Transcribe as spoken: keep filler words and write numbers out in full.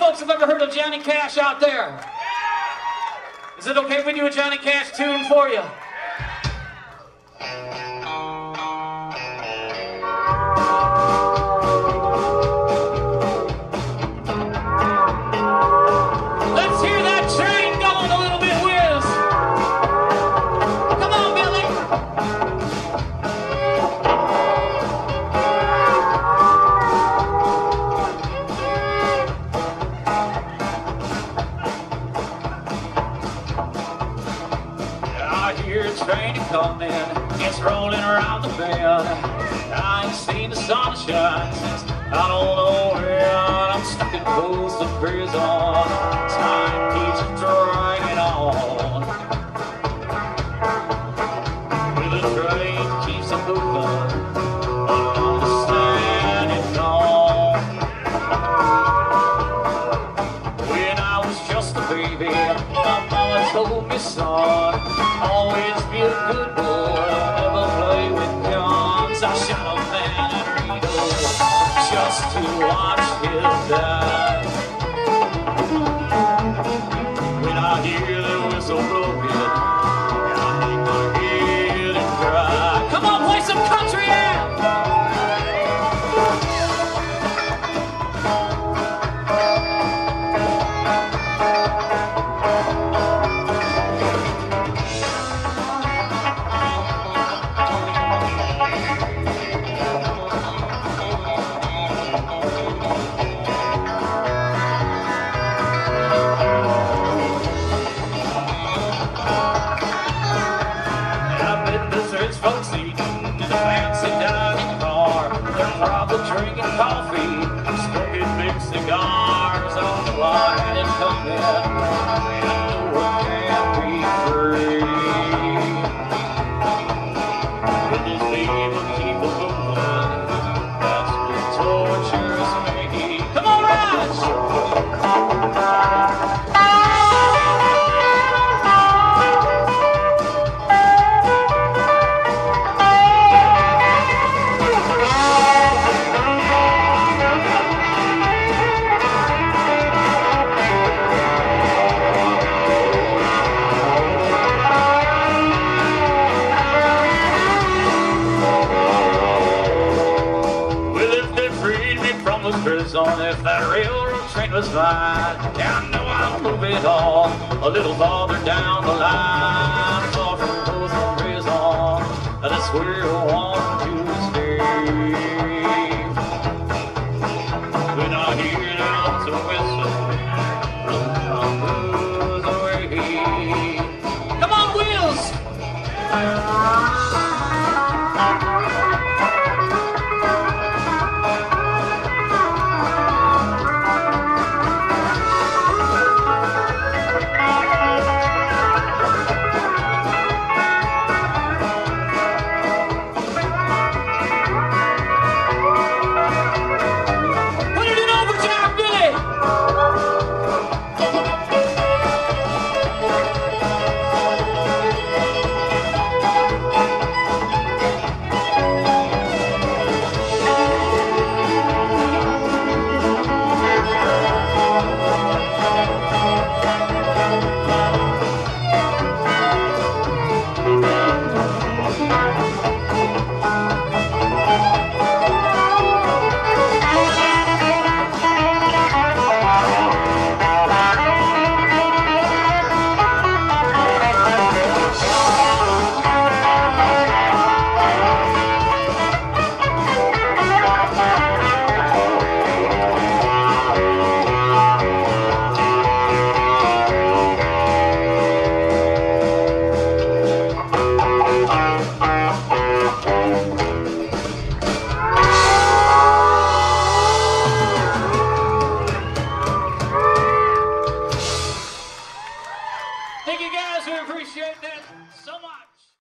folks have ever heard of Johnny Cash out there? Is it okay if we do a Johnny Cash tune for you? Let's hear that train going a little bit, Wiz. Come on, Billy. I hear a train coming, it's rolling around the bend. I ain't seen the sunshine since I don't know when. I'm stuck in Folsom prison, time keeps dragging on. Well, the train keeps on moving, I don't understand it all. When I was just a baby, my mama told me, son, always be a good boy, never play with guns. I shot a man in Reno just to watch him die. When I hear the whistle blowing, I hang my head and cry. Come on, play some country out! Folks eating in a fancy dining car. They're probably drinking coffee, smoking big cigars on the line and coming. And no one can be free. But these people keep a moving. That's what tortures me. Come on, Raj! Prison, if that railroad train was mine, yeah, I know I'll move it on a little farther down the line, far from Folsom prison. That's where I want